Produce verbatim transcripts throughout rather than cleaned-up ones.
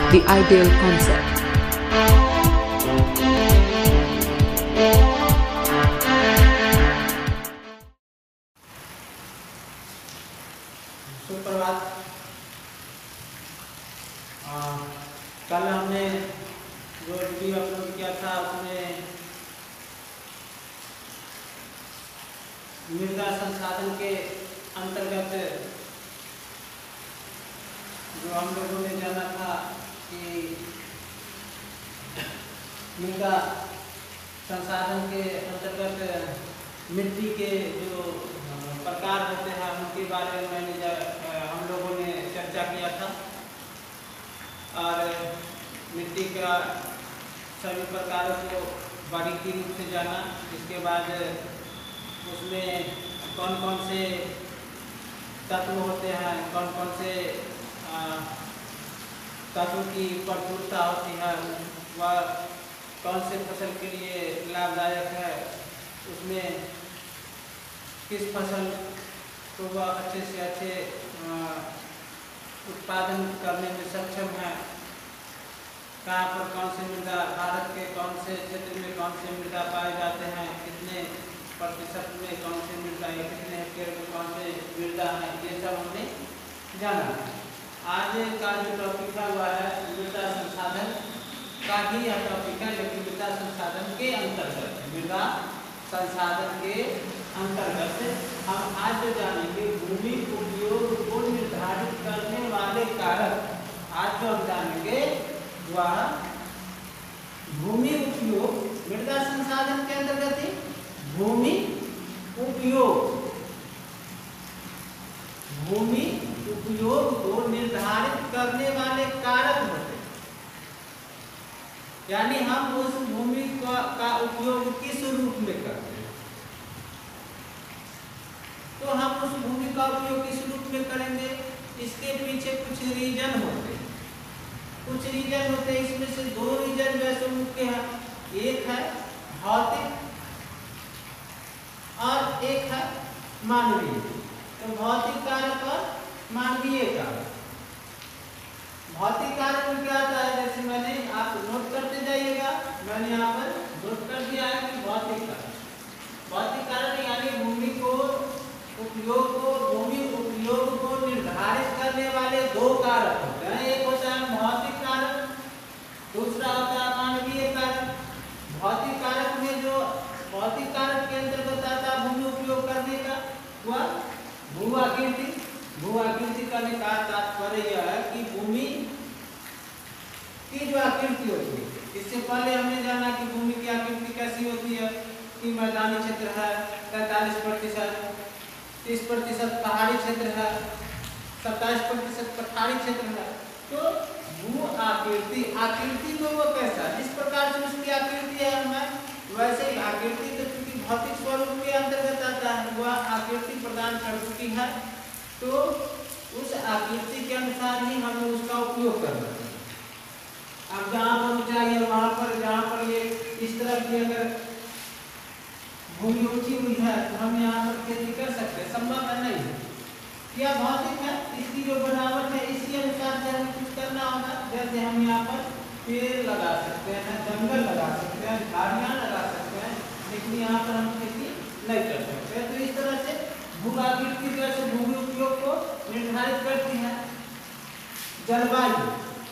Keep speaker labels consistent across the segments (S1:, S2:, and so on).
S1: the ideal concept.
S2: सुप्रभात। कल हमने जो वीडियो अपलोड किया था उसमें मृदा संसाधन के अंतर्गत जो हम लोगों ने जाना था कि मृदा संसाधन के अंतर्गत मिट्टी के जो प्रकार होते हैं उनके बारे में मैंने हम लोगों ने चर्चा किया था और मिट्टी का सभी प्रकारों को बारीकी रूप से जाना। इसके बाद उसमें कौन कौन से तत्व होते हैं, कौन कौन से तत्व की प्रचुरता होती है, वह कौन से फसल के लिए लाभदायक है, उसमें किस फसल को वह अच्छे से अच्छे उत्पादन करने में सक्षम है, कहाँ पर कौन से मृदा, भारत के कौन से क्षेत्र में कौन से मृदा पाए जाते हैं, कितने प्रतिशत में कौन से मृदा या कितने हेक्टेयर में कौन से मृदा है, ये सब हमने जाना। आज का जो टॉपिक है वह है मृदा संसाधन का ही यह टॉपिक है, लेकिन मृदा संसाधन के अंतर्गत मृदा संसाधन के अंतर्गत हम आज जो जानेंगे भूमि उपयोग को निर्धारित करने वाले कारक। आज जो हम जानेंगे वह भूमि उपयोग, मृदा संसाधन के अंतर्गत भूमि उपयोग भूमि उपयोग को निर्धारित करने वाले कारक होते हैं। यानी हम उस भूमि का, का उपयोग किस रूप में करते हैं, तो हम उस भूमि का उपयोग किस रूप में करेंगे, इसके पीछे कुछ रीजन होते हैं कुछ रीजन होते हैं इसमें से दो रीजन वैसे मुख्य है, एक है भौतिक और एक है मानवीय। तो भौतिक कारक और मानवीय कारक। भौतिक कारक में क्या आता है, जैसे मैंने आप नोट करते जाइएगा, मैंने यहाँ पर नोट कर दिया है कि भौतिक कारक भौतिक कारक यानी भूमि को उपयोग को भूमि उपयोग को निर्धारित करने वाले दो कारक होते हैं। एक होता है भौतिक कारक, दूसरा होता है मानवीय कारक। भौतिक कारक में जो भौतिक कारक के अंतर्गत आता है भूमि उपयोग करने का वह भू आकृति। भू आकृति करने का तात्पर्य यह है कि भूमि की जो आकृति होती है, इससे पहले हमने जाना कि भूमि की आकृति कैसी होती है कि मैदानी क्षेत्र है पैंतालीस प्रतिशत, तीस प्रतिशत पहाड़ी क्षेत्र है, सत्ताईस प्रतिशत पठारी क्षेत्र है। तो भू आकृति आकृति में वो कैसा, जिस प्रकार से उसकी आकृति है हमें वैसे ही आकृति तो चूंकि भौतिक स्वरूप के अंतर्गत आता है, वह आकृति प्रदान कर चुकी है, तो उस आकृति के अनुसार ही हमें उसका उपयोग करना है। अब जहाँ पर ऊंचाई है वहाँ पर जहाँ पर ये इस तरह की अगर भूमि ऊंची हुई है तो हम यहाँ पर खेती कर सकते हैं, संभव है नहीं। यह भौतिक है, इसकी जो बनावट है इसी अनुसार से हमें कुछ करना होगा। जैसे हम यहाँ पर पेड़ लगा सकते हैं, जंगल लगा सकते हैं, झाड़ियाँ लगा सकते हैं, लेकिन यहाँ पर हम खेती नहीं कर सकते। तो इस तरह से भू आकृति जैसे भूमि उपयोग को निर्धारित करती है। जलवायु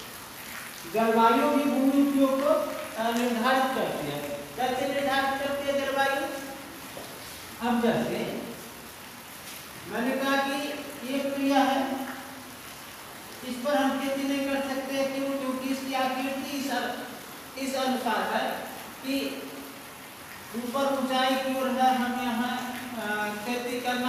S2: जलवायु भी भूमि उपयोग को निर्धारित करती है। कैसे निर्धारित करती है जलवायु? अब जैसे मैंने कहा कि ये क्रिया है, इस पर हम खेती नहीं कर सकते, क्यों? क्योंकि इसकी आकृति इस, इस अनुसार है कि ऊपर ऊंचाई की ओर है, हम यहाँ खेती करना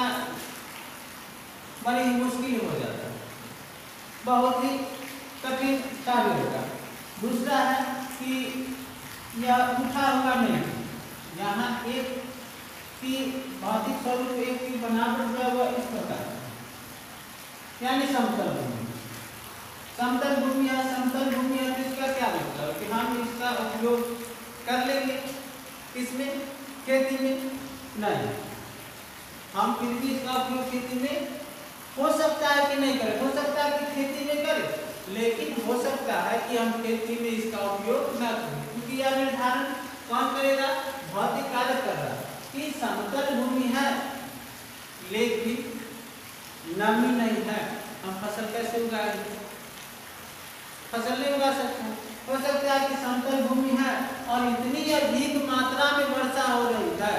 S2: बड़ी ही मुश्किल हो जाता है, बहुत ही कठिन कार्य होगा। दूसरा है कि यह उठा हुआ नहीं, यहाँ एक की भौतिक स्वरूप एक की बनावट जो है वह इस प्रकार है, यानी समतल भूमि। समतल भूमि है समतल भूमि है तो इसका क्या मतलब कि हम इसका उपयोग कर लेंगे, इसमें खेती में नहीं, हम फिर भी इसका उपयोग खेती में हो सकता है कि नहीं करें, हो सकता है कि खेती में करें, लेकिन हो सकता है कि हम खेती में इसका उपयोग न करें, क्योंकि यह निर्धारण कौन करेगा? भौतिक कारक कर रहा है कि समतल भूमि है लेकिन नमी नहीं है, हम फसल कैसे उगाएंगे? फसल नहीं उगा सकते। हो सकता है कि समतल भूमि है और इतनी अधिक मात्रा में वर्षा हो रही है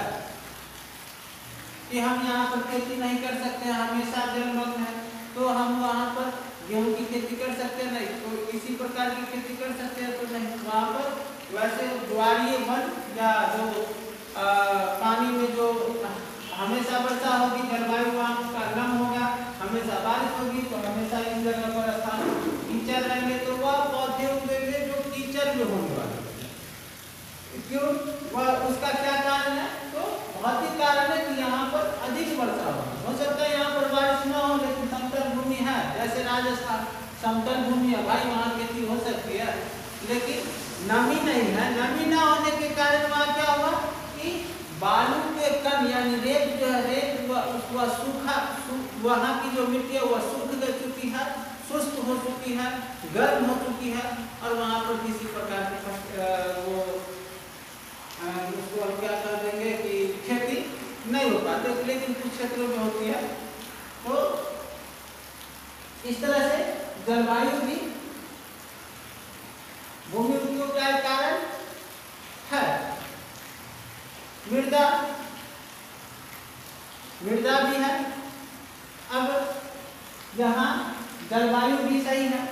S2: कि हम यहाँ पर खेती नहीं कर सकते, हमेशा जलमग्न है, तो हम वहाँ पर गेहूं की खेती कर सकते हैं? नहीं। तो किसी प्रकार की खेती कर सकते हैं? तो नहीं। वहाँ पर वैसे ज्वारीय वन या जो आ, पानी में जो हमेशा वर्षा होगी, जलवायु वहाँ का नम होगा, हमेशा बारिश होगी, तो हमेशा इस जगह पर स्थान कीचड़ रहेंगे, तो वह पौधे उगेंगे जो कीचड़ में होने वाले। क्यों? वह उसका क्या कारण है? तो भौतिक कारण है कि यहाँ पर अधिक वर्षा हो हो सकता है यहाँ पर बारिश न हो, लेकिन समतल भूमि है, जैसे राजस्थान समतल भूमि है भाई, वहाँ खेती हो सकती है, लेकिन नमी नहीं है। नमी न होने के कारण वहाँ क्या हुआ कि बालू के कण यानी रेत जो है, रेत वह सूखा, वहाँ की जो मिट्टी है वह सूख चुकी है, शुष्क हो चुकी है, गर्म हो चुकी है, और वहाँ पर किसी प्रकार की वो उसको हम क्या कर देंगे कि खेती नहीं हो पाती, लेकिन कुछ क्षेत्रों में होती है। तो इस तरह से जलवायु भी भूमि उपयोग का कारण है। मृदा मृदा भी है। अब यहाँ जलवायु भी सही है,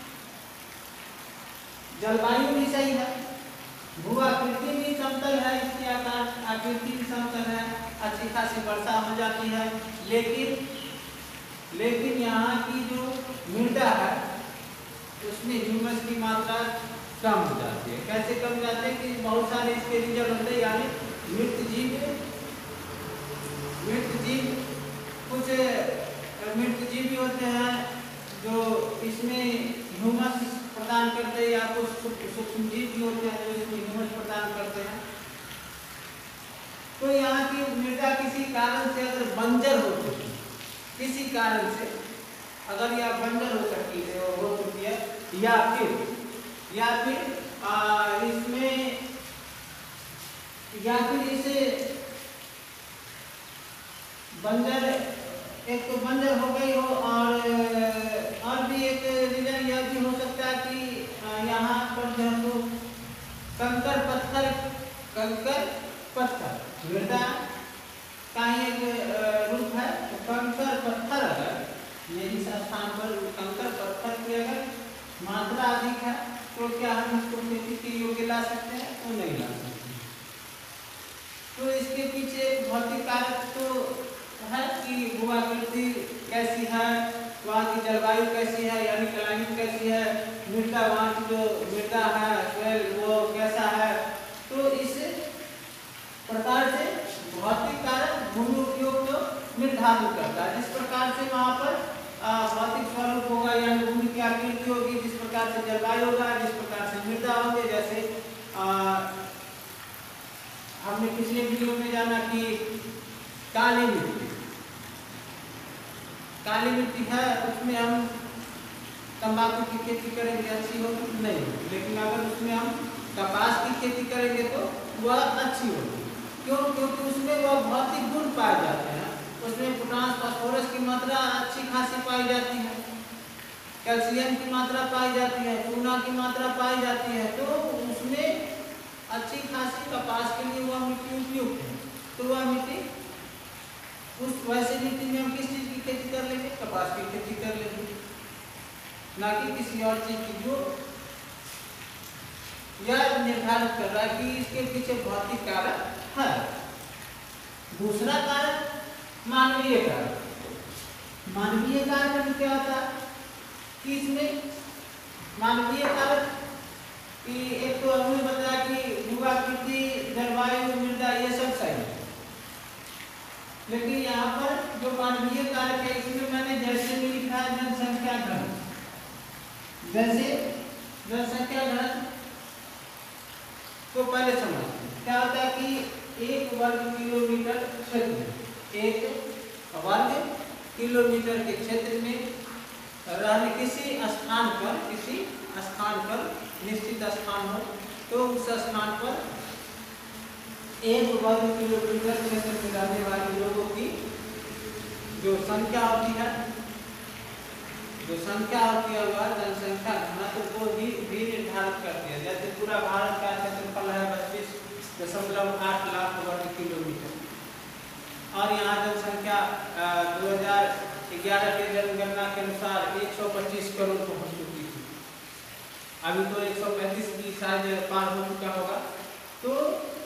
S2: जलवायु भी सही है, भू-आकृति भी समतल है, इसकी आकार आकृति भी समतल है, अच्छी खासी वर्षा हो जाती है, लेकिन लेकिन यहाँ की जो मृदा है उसमें ह्यूमस की मात्रा कम हो जाती है। कैसे कम हो जाती है कि बहुत सारे इसके रिजल्ट होते हैं, यानी मृत जीव मृत जीव कुछ मृत जीव भी होते हैं जो इसमें ह्यूमस प्रदान करते हैं, या कुछ सूक्ष्म जीव भी होते हैं जो इसमें ह्यूमस प्रदान करते हैं। तो यहाँ की मृदा किसी कारण से अगर बंजर हो चुकी, किसी कारण से अगर यह बंजर हो सकती है, हो चुकी है, या फिर या फिर आ, इसमें या फिर इसे बंजर, एक तो बंजर हो गई हो, और और भी एक रीजन यह भी हो सकता है कि यहाँ पर जो है तो कंकर पत्थर कंकर पत्थर मृदा का ही एक रूप है। तो कंकर पत्थर अगर ये इस स्थान पर कंकर पत्थर की अगर मात्रा अधिक है तो क्या हम इसको खेती के योग्य ला सकते हैं? तो नहीं ला सकते। तो इसके पीछे एक भौतिक कारक तो है कि भू-आकृति कैसी है, वहाँ की जलवायु कैसी है, यानी क्लाइमेट कैसी है, मृदा वहाँ की जो मृदा है सोइल वो कैसा है। तो इस प्रकार से भौतिक कारक भूमि उपयोग को निर्धारित करता है। जिस प्रकार से वहाँ पर भौतिक स्वरूप होगा, यानी भूमि की आकृति होगी, जिस प्रकार से जलवायु होगा, जिस प्रकार से मृदा होगी। जैसे आ, हमने पिछले वीडियो में जाना कि काली मिट्टी काली मिट्टी है, उसमें हम तंबाकू की खेती करेंगे अच्छी होगी? नहीं। लेकिन अगर उसमें हम कपास की खेती करेंगे तो वह अच्छी होगी। क्यों? क्योंकि उसमें वह भौतिक गुण पाए जाते हैं, उसमें पोटास फास्फोरस की मात्रा अच्छी खासी पाई जाती है, कैल्शियम की मात्रा पाई जाती है, चूना की मात्रा पाई जाती है। तो उसमें अच्छी खासी कपास के लिए वह मिट्टी उपयुक्त है। तो वह मिट्टी उस वैसे मिट्टी में हम किस चीज की खेती कर लेंगे? कपास की खेती कर लेंगे, ना कि किसी और चीज की। जो यह निर्धारित कर रहा है कि इसके पीछे भौतिक कारक है। दूसरा कारक मानवीय कारक। मानवीय कारक में क्या होता है कि इसमें मानवीय कारक कि एक तो हमने बताया कि भू-आकृति, जलवायु, मृदा ये सब सही है, लेकिन यहाँ पर जो मानवीय कारक है इसमें मैंने जैसे भी लिखा है जनसंख्या घन। जैसे जनसंख्या घन तो पहले समझते हैं क्या होता है कि एक वर्ग किलोमीटर क्षेत्र एक वर्ग किलोमीटर के क्षेत्र में रहने किसी स्थान पर किसी निश्चित स्थान हो, तो उस स्थान पर एक वर्ग किलोमीटर क्षेत्र में रहने वाले लोगों की जो संख्या होती है, जो संख्या होती है वह जनसंख्या घनत्व को भी भी निर्धारित करती है। जैसे पूरा भारत का क्षेत्रफल है बत्तीस दशमलव आठ लाख वर्ग किलोमीटर, और यहाँ जनसंख्या दो हजार ग्यारह के जनगणना के अनुसार एक सौ पच्चीस करोड़ पहुँच चुकी थी। अभी तो एक सौ पैंतीस की शायद पार हो चुका होगा। तो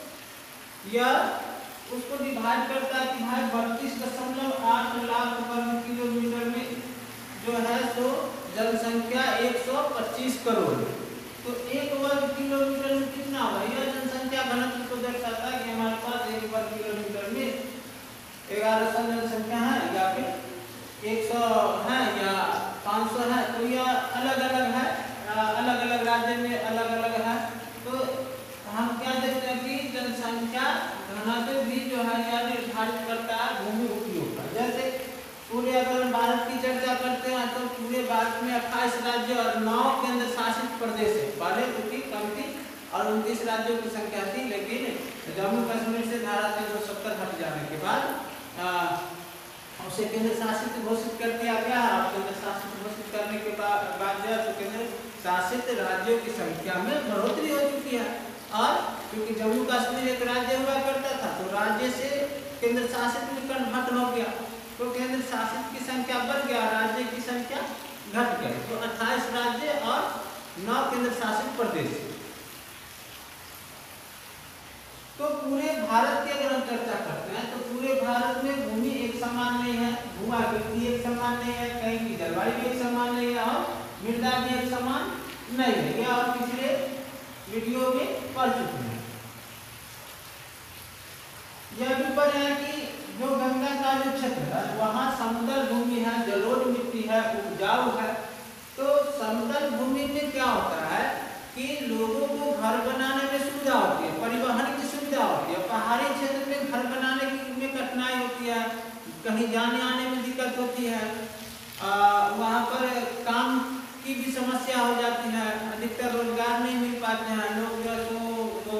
S2: यह उसको डिवाइड करता है कि भाई बत्तीस दशमलव आठ लाख वर्ग किलोमीटर में जो है तो जनसंख्या एक सौ पच्चीस करोड़, तो एक वर्ग किलोमीटर में कितना हुआ? यह जनसंख्या घनत्व को दर्शाता है कि हमारे पास एक वर्ग किलोमीटर में ग्यारह सौ जनसंख्या है या फिर एक सौ है या पाँच सौ है। तो यह अलग अलग है, अलग अलग राज्य में अलग अलग है। तो हम क्या देखते हैं कि जनसंख्या घनत्व भी जो है यह निर्धारित करता है भूमि उपयोग का। जैसे पूरे अगर भारत की चर्चा करते हैं तो पूरे भारत में अट्ठाईस राज्य और नौ केंद्र शासित प्रदेश है। पहले तो थी कम थी और उनतीस राज्यों की संख्या थी, लेकिन जम्मू कश्मीर से धारा तीन सौ सत्तर हट जाने के बाद उसे केंद्र शासित घोषित कर दिया गया। और केंद्र शासित घोषित करने के बाद जो है केंद्र शासित राज्यों की संख्या में बढ़ोतरी हो चुकी है। और क्योंकि जम्मू कश्मीर एक राज्य हुआ करता था तो राज्य से केंद्र शासित में कन्वर्ट हो गया, तो केंद्र शासित की संख्या बढ़ गया, राज्य की संख्या घट गई। तो अट्ठाईस राज्य और नौ केंद्र शासित प्रदेश। तो पूरे भारत की अगर हम चर्चा करते हैं तो पूरे भारत में भूमि एक समान नहीं है, भू आकृति एक समान नहीं है, कहीं की जलवायु भी एक समान नहीं है और मृदा भी एक समान नहीं है। यह और पिछले वीडियो में पढ़ चुके हैं। यह भी पढ़े हैं कि जो गंगा का जो क्षेत्र है वहाँ समतल भूमि है, जलोढ़ मिट्टी है, उपजाऊ है। तो समतल भूमि में क्या होता है कि लोगों को घर बनाने में सुविधा होती है, परिवहन की सुविधा होती है। पहाड़ी क्षेत्र में घर बनाने की में कठिनाई होती है, कहीं जाने आने में दिक्कत होती है, वहाँ पर काम की भी समस्या हो जाती है, अधिकतर रोजगार नहीं मिल पाते हैं। लोग जो तो, तो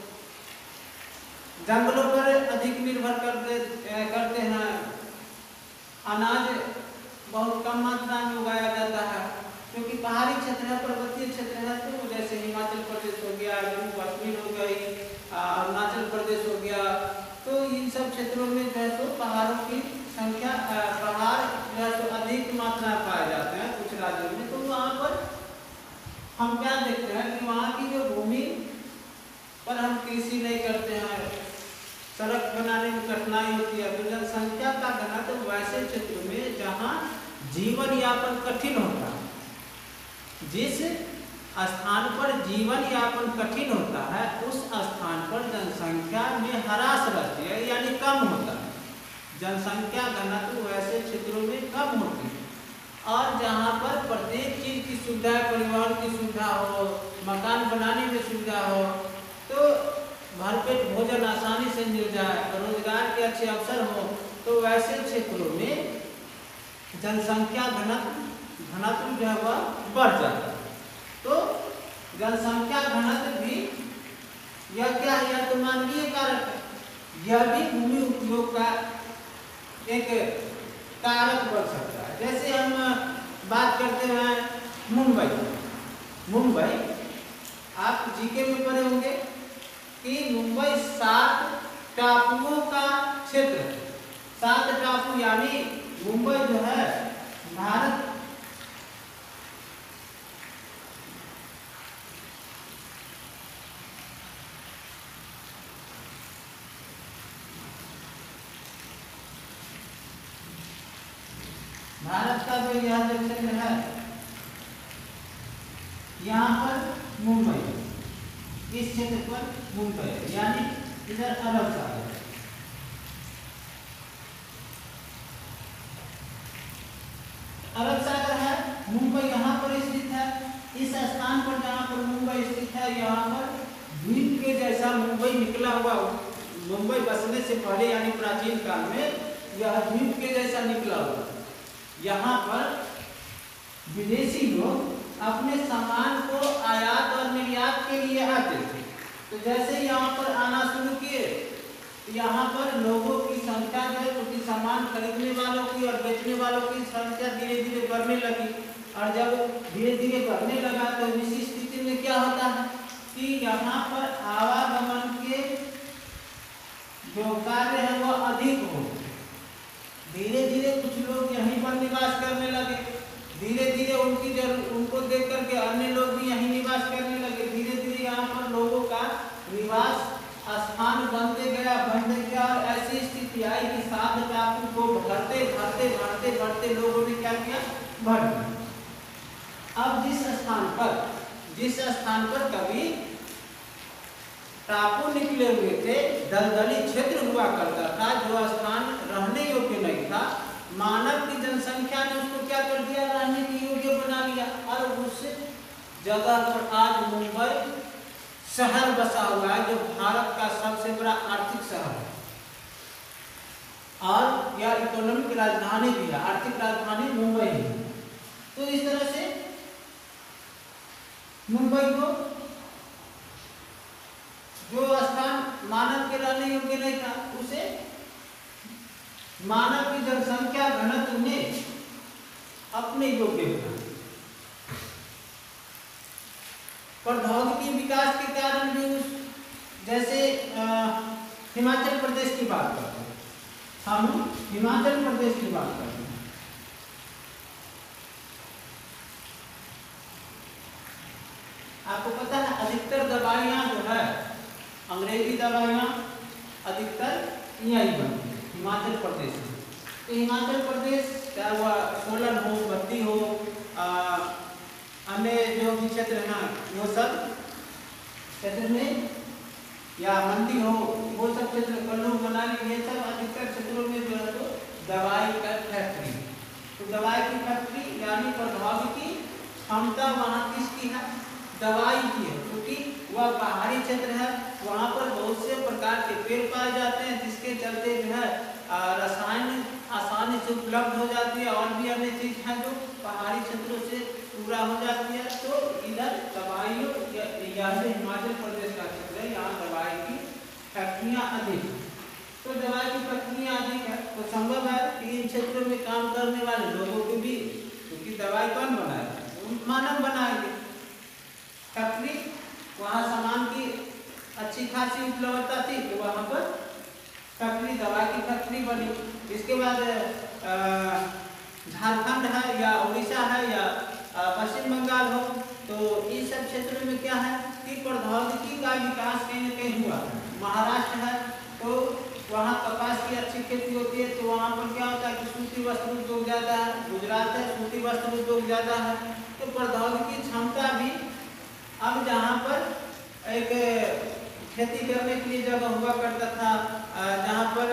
S2: जंगलों पर अधिक निर्भर करते करते हैं। अनाज बहुत कम मात्रा में उगाया जाता है क्योंकि पहाड़ी क्षेत्र है, पर्वतीय क्षेत्र है। तो जैसे हिमाचल प्रदेश हो गया, जम्मू कश्मीर हो गई, अरुणाचल प्रदेश हो गया, तो इन सब क्षेत्रों में जो है तो पहाड़ों की संख्या पहाड़ जो है तो अधिक मात्रा में पाए जाते हैं कुछ राज्यों में। तो वहाँ पर हम क्या देखते हैं कि वहाँ की जो भूमि पर हम कृषि नहीं करते हैं, सड़क बनाने में कठिनाई होती है। तो जनसंख्या का घनत्व वैसे क्षेत्र में जहाँ जीवन यापन कठिन होता है, जिस स्थान पर जीवन यापन कठिन होता है उस स्थान पर जनसंख्या में ह्रास रहती है, यानी कम होता है। जनसंख्या घनत्व वैसे क्षेत्रों में कम होती है। और जहाँ पर प्रत्येक चीज की सुविधा, परिवहन की सुविधा हो, मकान बनाने में सुविधा हो, तो भरपेट भोजन आसानी से मिल जाए, रोजगार के अच्छे अवसर हो, तो वैसे क्षेत्रों में जनसंख्या घनत्व घनत्व जो है वह बढ़ जाता है। तो जनसंख्या घनत्व भी यह क्या है? यह तो मानवीय कारक है, यह भी भूमि उपयोग का एक कारक बन सकता है। जैसे हम बात करते हैं मुंबई मुंबई आप जीके में पढ़े होंगे कि मुंबई सात टापुओं का क्षेत्र है। सात टापू यानी मुंबई जो है भारत भारत का जो यह जो क्षेत्र है यहाँ पर मुंबई, इस क्षेत्र पर मुंबई यानी इधर अरब सागर, अरब सागर है, मुंबई यहाँ पर स्थित है। इस स्थान पर जहाँ पर मुंबई स्थित है यहाँ पर द्वीप के जैसा मुंबई निकला हुआ, मुंबई बसने से पहले यानी प्राचीन काल में यह द्वीप के जैसा निकला हुआ। यहाँ पर विदेशी लोग अपने सामान को आयात और निर्यात के लिए आते थे। तो जैसे यहाँ पर आना शुरू किए, यहाँ पर लोगों की संख्या जो है, क्योंकि सामान खरीदने वालों की और बेचने वालों की संख्या धीरे धीरे बढ़ने लगी। और जब धीरे धीरे बढ़ने लगा तो इसी स्थिति में क्या होता है कि यहाँ पर आवागमन के जो कार्य है वो अधिक हो। धीरे धीरे कुछ लोग यहीं पर निवास करने लगे, धीरे धीरे उनकी जरूर उनको देख करके अन्य लोग भी यहीं निवास करने लगे। धीरे धीरे यहाँ पर लोगों का निवास स्थान बनते गया बनते गया और ऐसी स्थिति आई कि सात टापू को भरते भरते भरते भरते लोगों ने क्या किया, भर दिया। अब जिस स्थान पर जिस स्थान पर कभी टापू निकले हुए थे, दलदली क्षेत्र हुआ करता था, जो स्थान रहने योग्य नहीं था, मानव की जनसंख्या ने उसको क्या कर दिया, रहने के योग्य बना लिया। और उस जगह पर आज मुंबई शहर बसा हुआ है, जो भारत का सबसे बड़ा आर्थिक शहर है और यह इकोनॉमिक राजधानी भी है, आर्थिक राजधानी मुंबई है। तो इस तरह से मुंबई को जो स्थान मानव के रहने योग्य नहीं था, उसे मानव की जनसंख्या घनत्व ने अपने योग्य बना। प्रौद्योगिकी विकास के कारण भी उस जैसे हिमाचल प्रदेश की बात करते हैं, हम हिमाचल प्रदेश की बात करते हैं। आपको पता है अधिकतर दवाइयाँ जो है, अंग्रेजी दवाइयाँ अधिकतर यहीं बनती है हिमाचल प्रदेश में। तो हिमाचल प्रदेश क्या हुआ, सोलन हो, बत्ती हो, अन्य जो भी क्षेत्र हैं वो सब क्षेत्र में, या मंडी हो, वो सब क्षेत्र, कल्लू मनाली, ये सब अधिकतर क्षेत्रों में जो है तो दवाई का फैक्ट्री। तो दवाई की फैक्ट्री यानी प्रौद्योगिकी क्षमता वहाँ किसकी है, दवाई की है, क्योंकि वह पहाड़ी क्षेत्र है, वहाँ पर बहुत से प्रकार के पेड़ पाए जाते हैं, जिसके चलते जो है रसायन आसानी से उपलब्ध हो जाती है और भी अन्य चीज हैं जो पहाड़ी क्षेत्रों से पूरा हो जाती है। तो इधर दवाइयों, यह जो हिमाचल प्रदेश का क्षेत्र है, यहाँ दवाई की फैक्ट्रियाँ अधिक है। तो दवाई की फैक्ट्रियाँ अधिक है तो संभव है कि इन क्षेत्रों में काम करने वाले लोगों को भी, क्योंकि दवाई कौन बनाएगा, मानव बनाएंगे। फैक्ट्री, वहाँ सामान की अच्छी खासी उपलब्धता थी तो वहाँ पर फैक्ट्री, दवाई की फैक्ट्री बनी। इसके बाद झारखंड है या उड़ीसा है या पश्चिम बंगाल हो, तो इन सब क्षेत्रों में क्या है कि प्रौद्योगिकी का विकास कहीं न कहीं हुआ। महाराष्ट्र है तो वहाँ कपास की अच्छी खेती होती है, तो वहाँ पर क्या होता है कि सूती वस्त्र उद्योग ज़्यादा है। गुजरात है, सूती वस्त्र उद्योग ज़्यादा है। तो प्रौद्योगिकी क्षमता भी, अब जहाँ पर एक खेती करने के लिए जगह हुआ करता था, जहाँ पर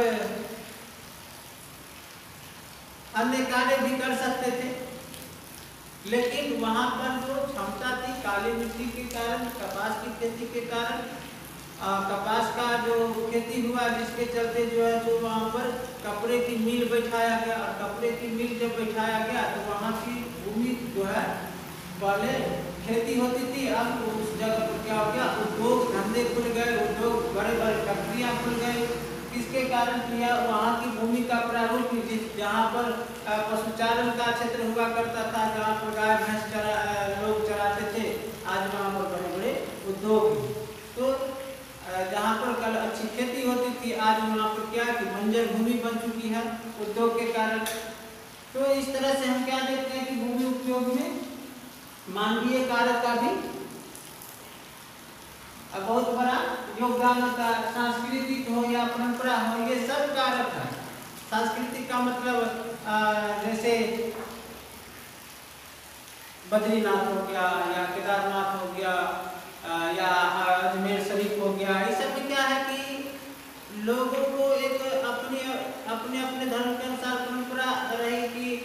S2: अन्य कार्य भी कर सकते थे, लेकिन वहाँ पर जो क्षमता थी काली मिट्टी के कारण, कपास की खेती के कारण, कपास का जो खेती हुआ, जिसके चलते जो है तो वहाँ पर कपड़े की मिल बैठाया गया। और कपड़े की मिल जब बैठाया गया तो वहाँ की भूमि जो है, पहले खेती होती थी, अब उस जगह पर क्या हो गया, उद्योग धंधे खुल गए, उद्योग बड़े बड़े फैक्ट्रियाँ खुल गई। किसके कारण किया, वहाँ की भूमि का प्रारूप, जिस जहाँ पर पशुचारण का क्षेत्र हुआ करता था, जहाँ पर गाय भैंस चरा लोग चराते थे, आज वहाँ पर बड़े बड़े उद्योग। तो जहाँ पर कल अच्छी खेती होती थी, आज वहाँ पर क्या कि बंजर भूमि बन चुकी है उद्योग के कारण। तो इस तरह से हम क्या देखते हैं कि भूमि उपयोग में मानवीय कार्य का भी बहुत बड़ा योगदान होता है। सांस्कृतिक हो या परंपरा हो, ये सब कारक है। सांस्कृतिक का मतलब जैसे बद्रीनाथ हो गया या केदारनाथ हो गया या अजमेर शरीफ हो गया, ये सब में क्या है कि लोगों को एक अपने अपने अपने धर्म के अनुसार परंपरा रही कि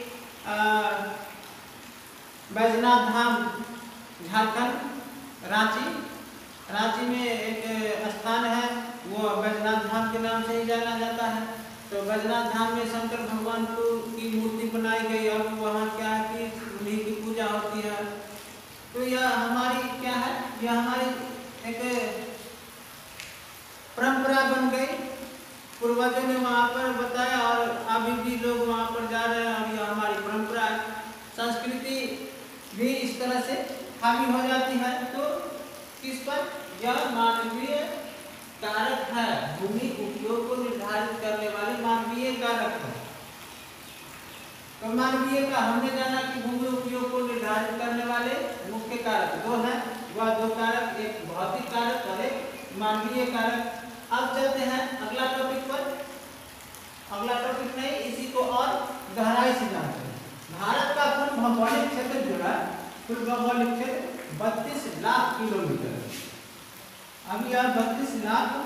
S2: बैजनाथ धाम, झारखंड, रांची रांची में एक स्थान है, वो बैजनाथ धाम के नाम से ही जाना जाता है। तो बैजनाथ धाम में शंकर भगवान को की मूर्ति बनाई गई। अब वहाँ क्या है कि उन्हीं की पूजा होती है। यह हमारी एक परंपरा बन गई। पूर्वजों ने वहाँ पर बताया और अभी भी लोग वहाँ पर जा रहे हैं और यह हमारी परंपरा है। संस्कृति भी इस तरह से हावी हो जाती है। तो किस पर? यह मानवीय कारक है, भूमि उपयोग को निर्धारित करने वाले मानवीय कारक है। तो मानवीय का हमने जाना कि भूमि उपयोग को निर्धारित करने वाले मुख्य कारक दो हैं, वह दो कारक, एक भौतिक कारक और एक मानवीय कारक। अब चलते हैं अगला टॉपिक पर। अगला टॉपिक नहीं, इसी को और गहराई से जानते हैं। भारत का कुल भौगोलिक क्षेत्र जो है, कुल भौगोलिक क्षेत्र बत्तीस लाख किलोमीटर है। अब यह बत्तीस लाख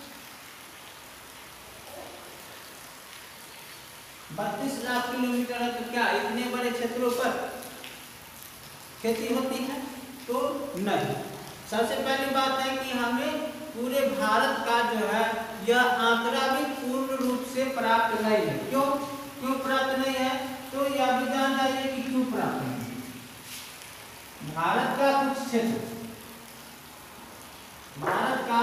S2: बत्तीस लाख किलोमीटर है। तो क्या इतने बड़े क्षेत्रों पर खेती होती है? तो नहीं। सबसे पहली बात है कि हमें पूरे भारत का जो है यह आंकड़ा भी पूर्ण रूप से प्राप्त नहीं है। क्यों क्यों प्राप्त नहीं है? तो यह भी जान जाइए कि क्यों प्राप्त नहीं है। भारत का कुछ क्षेत्र, भारत का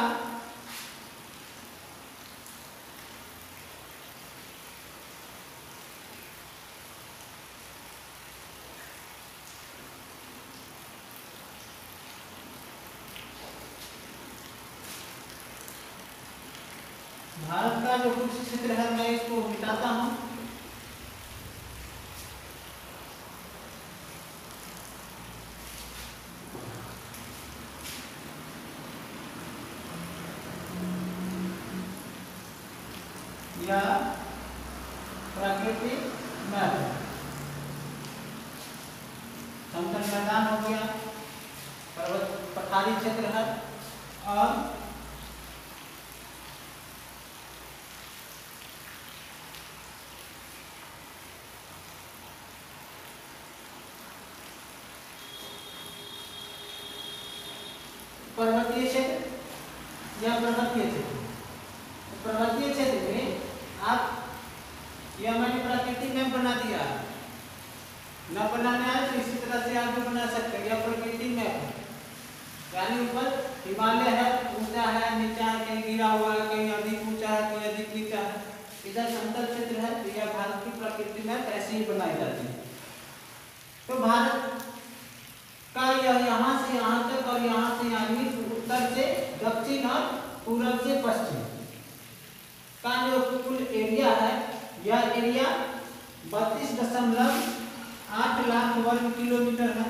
S2: भारत का जो कुछ क्षेत्र है, मैं इसको मिटाता हूं। यह प्राकृतिक मैप, समतल मैदान हो गया, पर्वत पठारी क्षेत्र है और पर्वतीय क्षेत्र या पर्वतीय क्षेत्र। पर्वतीय क्षेत्र में आप यह मैंने प्राकृतिक मैप बना दिया है, न बनाना है तो इसी तरह से आप भी बना सकते हैं। यह प्राकृतिक मैप है, यानी ऊपर हिमालय है, ऊंचा है, नीचा है, कहीं गिरा हुआ है, कहीं अधिक ऊंचा है, कहीं अधिक नीचा है, इधर समतल क्षेत्र है। तो यह भारत की प्राकृतिक मैप ऐसे ही बनाई जाती है। तो भारत का यह यहाँ से यहाँ तक और यहाँ से यानी उत्तर से दक्षिण और पूर्व से पश्चिम का जो कुल एरिया है, यह एरिया बत्तीस दशमलव आठ लाख वर्ग किलोमीटर है।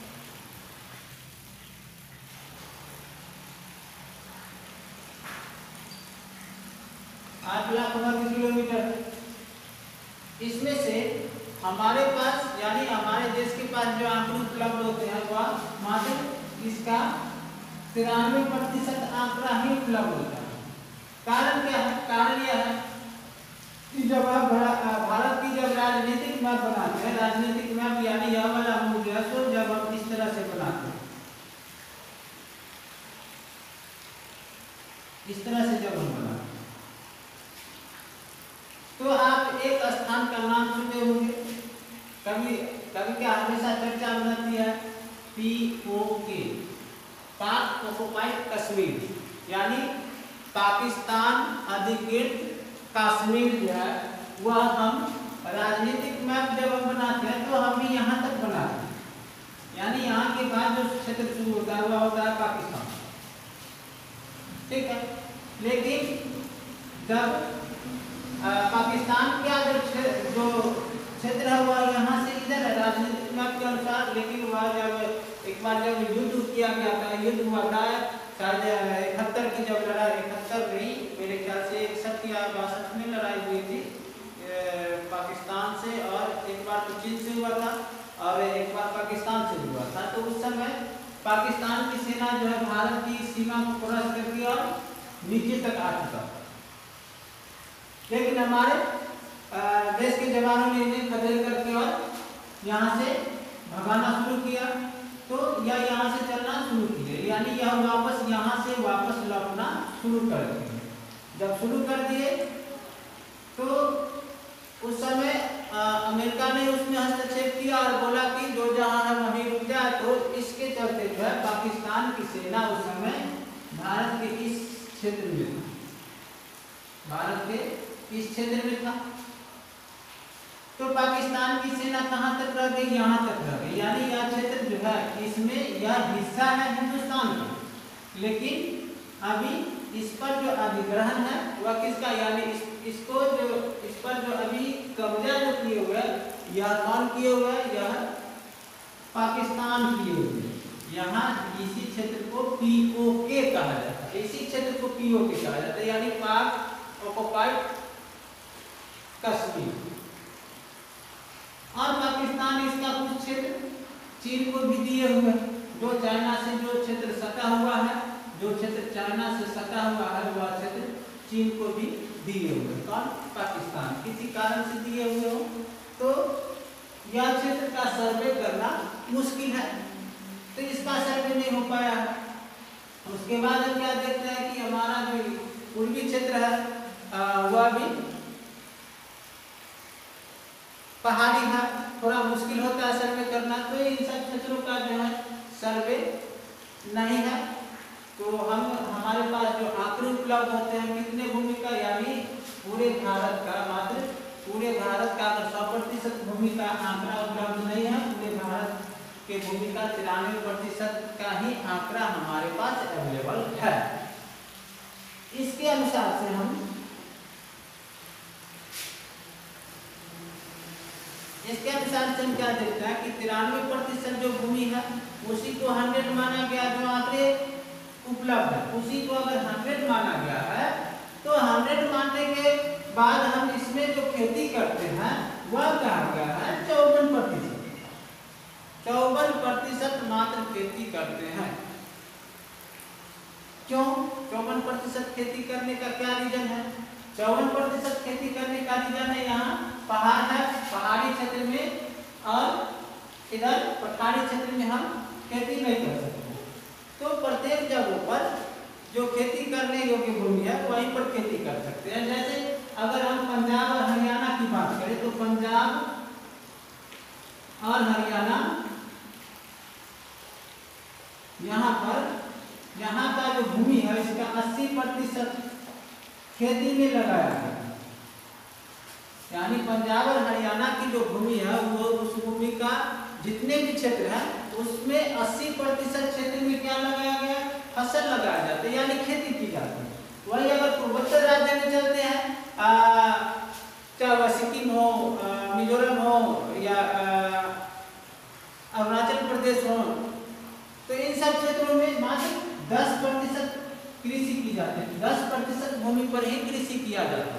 S2: आठ लाख वर्ग किलोमीटर। इसमें से हमारे पास यानी हमारे देश के पास जो आंकड़े उपलब्ध होते हैं वह मात्र इसका तिरानवे प्रतिशत आंकड़ा ही उपलब्ध होता है। कारण क्या है? कारण यह है कि जब आप भारत की जब राजनीतिक मैप बनाते हैं, राजनीतिक मैप यानी यह वाला हो गया, तो जब आप इस तरह से बनाते हैं, इस तरह से जब हम बनाते हैं, तो आप एक स्थान का नाम सुनते होंगे। कभी कभी क्या हमेशा चर्चा बनाती है पी ओ के, पाक ऑक्युपाइड कश्मीर, यानी पाकिस्तान अधिकृत कश्मीर जो है वह हम राजनीतिक मैप जब हम बनाते हैं तो हम भी यहाँ तक बनाते हैं, यानी यहाँ के बाद जो क्षेत्र शुरू होता है वह होता है पाकिस्तान। ठीक है, लेकिन जब आ, पाकिस्तान का जो जो क्षेत्र है वह यहाँ से इधर है राजनीतिक मैप के अनुसार। लेकिन वह जब एक बार जब युद्ध किया गया था, युद्ध हुआ था शायद इकहत्तर की जब लड़ाई, इकहत्तर नहीं मेरे ख्याल से इकसठ या बासठ में लड़ाई हुई थी पाकिस्तान से, और एक बार तो चीन से हुआ था और एक बार पाकिस्तान से हुआ था। तो उस समय पाकिस्तान की सेना जो है भारत की सीमा को क्रॉस करके और नीचे तक आ चुका था। लेकिन हमारे देश के जवानों ने इन्हें खदेड़ करके और यहाँ से भगाना शुरू किया, तो यह यहाँ से चलना शुरू किए, यानी यह वापस यहाँ से वापस लौटना शुरू कर दिए। जब शुरू कर दिए तो उस समय अमेरिका ने उसमें हस्तक्षेप किया और बोला कि जो जहाँ है वहीं रुक जाए। तो इसके चलते जो है पाकिस्तान की सेना उस समय भारत के इस क्षेत्र में था, भारत के इस क्षेत्र में था। तो पाकिस्तान की सेना कहाँ तक रह गई, यहाँ तक रह गई, यानी यह क्षेत्र जो है इसमें यह हिस्सा है हिंदुस्तान का, लेकिन अभी इस पर जो अधिग्रहण है वह किसका, यानी इस, इसको जो इस पर जो अभी कब्जा जो किए हुए यह कौन किए हुए, यह पाकिस्तान किए हुए। यहाँ इसी क्षेत्र को पीओके कहा जाता है, इसी क्षेत्र को पीओके कहा जाता है, यानी पाक ऑक्युपाइड कश्मीर। और पाकिस्तान इसका कुछ क्षेत्र चीन को भी दिए हुए, जो चाइना से जो क्षेत्र सटा हुआ है, जो क्षेत्र चाइना से सटा हुआ है वह क्षेत्र चीन को भी दिए हुए। कौन, पाकिस्तान। किसी कारण से दिए हुए हो तो यह क्षेत्र का सर्वे करना मुश्किल है, तो इसका सर्वे नहीं हो पाया है। उसके बाद हम क्या देखते हैं कि हमारा जो पूर्वी क्षेत्र है वह भी पहाड़ी है, थोड़ा मुश्किल होता है सर्वे करना, तो इन सब क्षेत्रों का जो है सर्वे नहीं है। तो हम हमारे पास जो आंकड़े उपलब्ध होते हैं कितने भूमि का, यानी पूरे भारत का, मात्र पूरे भारत का अगर सौ प्रतिशत भूमि का आंकड़ा उपलब्ध नहीं है, पूरे भारत के भूमि का तिरानवे प्रतिशत का ही आंकड़ा हमारे पास अवेलेबल है। इसके अनुसार से हम इसके अनुसार से हम क्या देखते हैं कि तिरानवे प्रतिशत जो भूमि है उसी को हंड्रेड माना गया, जो आंकड़े उपलब्ध है उसी को अगर हंड्रेड माना गया है, तो हंड्रेड मानने के बाद हम इसमें जो खेती करते हैं वह कहा गया है चौवन प्रतिशत, चौवन प्रतिशत मात्र खेती करते हैं। क्यों चौवन प्रतिशत खेती करने का क्या रीजन है? चौवन प्रतिशत खेती करने का रीजन है, यहाँ पहाड़ है, पहाड़ी क्षेत्र में, और इधर पठारी क्षेत्र में हम खेती नहीं कर सकते, तो प्रत्येक जगह पर जो खेती करने योग्य भूमि है वहीं पर खेती कर सकते हैं। जैसे अगर हम पंजाब और हरियाणा की बात करें तो पंजाब और हरियाणा यहाँ पर यहाँ का जो भूमि है इसका अस्सी प्रतिशत खेती में लगाया गया है, यानी पंजाब और हरियाणा की जो भूमि है वो उस भूमि का जितने भी क्षेत्र है उसमें अस्सी प्रतिशत क्षेत्र में क्या लगाया गया, फसल लगाया जाता है, यानी खेती की जाती है। वही अगर पूर्वोत्तर राज्य में चलते हैं, चाहे वह सिक्किम हो, मिजोरम हो या अरुणाचल प्रदेश हो, तो इन सब क्षेत्रों में मात्र दस प्रतिशत कृषि की जाती है, दस प्रतिशत भूमि पर ही कृषि किया जाता है।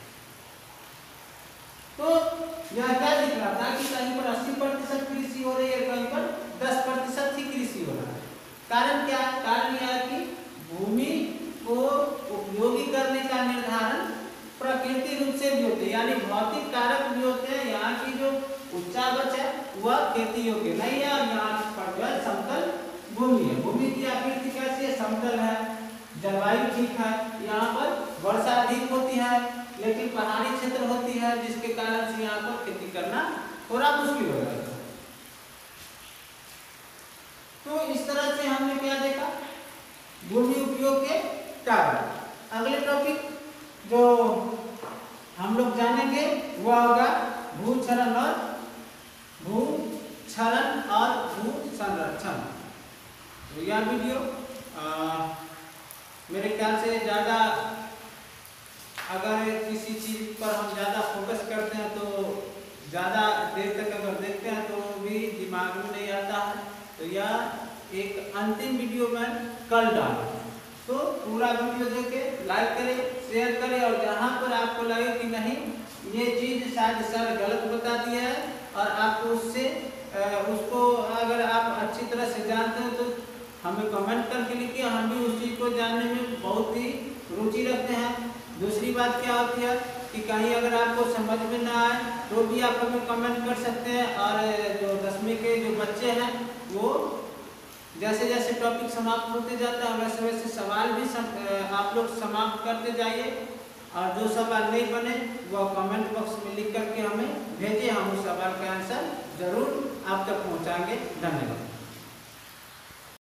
S2: तो यह क्या दिख रहा था कि कहीं पर अस्सी प्रतिशत कृषि हो रही है, कहीं पर दस प्रतिशत ही कृषि हो रहा है। कारण क्या? कारण यह है कि भूमि को उपयोगी करने का निर्धारण प्रकृति रूप से भी होते हैं, यानी भौतिक कारक भी होते हैं। यहाँ की जो उच्चावच है वह खेती योग्य नहीं है, और यहाँ पर जो है समतल भूमि है। भूमि की आकृति कैसी है? समतल है, जलवायु ठीक है, यहाँ पर वर्षा अधिक होती है, लेकिन पहाड़ी क्षेत्र होती है, जिसके कारण से यहाँ पर खेती करना थोड़ा मुश्किल हो जाता है। तो इस तरह से हमने क्या देखा, भूमि उपयोग के कारण। अगले टॉपिक जो हम लोग जानेंगे वह होगा भूक्षरण और भूक्षरण और भू संरक्षण। तो यह वीडियो आ, मेरे ख्याल से ज़्यादा, अगर किसी चीज़ पर हम ज़्यादा फोकस करते हैं तो ज़्यादा देर तक अगर देखते हैं तो भी दिमाग में नहीं आता है, तो यह एक अंतिम वीडियो में कल डालूँ। तो पूरा वीडियो देखें, लाइक करें, शेयर करें, और जहाँ पर आपको लगे कि नहीं ये चीज़ शायद सर गलत बता दिया है और आपको उससे उसको अगर आप अच्छी तरह से जानते हो तो हमें कमेंट करके लिखिए, हम भी उस चीज़ को जानने में बहुत ही रुचि रखते हैं। दूसरी बात क्या होती है कि कहीं अगर आपको समझ में ना आए तो भी आप हमें कमेंट कर सकते हैं, और जो दसवीं के जो बच्चे हैं वो जैसे जैसे टॉपिक समाप्त होते जाता है वैसे वैसे सवाल भी सम, आप लोग समाप्त करते जाइए, और जो सवाल नहीं बने वो कमेंट बॉक्स में लिख करके हमें भेजिए, हम उस सवाल का आंसर जरूर आप तक पहुँचाएंगे। धन्यवाद।